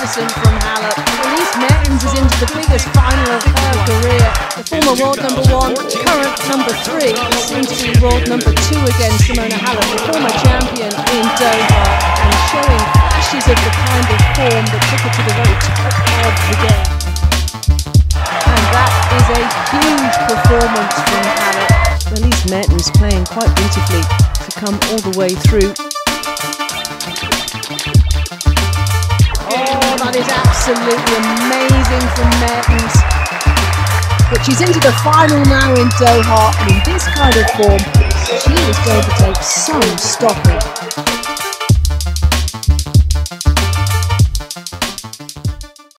magnificent from Halep. Elise Mertens is into the biggest final of her career. The former world #1, current #3, seems to be world #2 again, Simona Halep, the former champion in Doha, and showing flashes of the kind of form that took her to the very top of the game. And that is a huge performance from Halep. Elise Mertens playing quite beautifully to come all the way through. Oh, that is absolutely amazing from Mertens. But she's into the final now in Doha, and in this kind of form, she is going to take some stopping.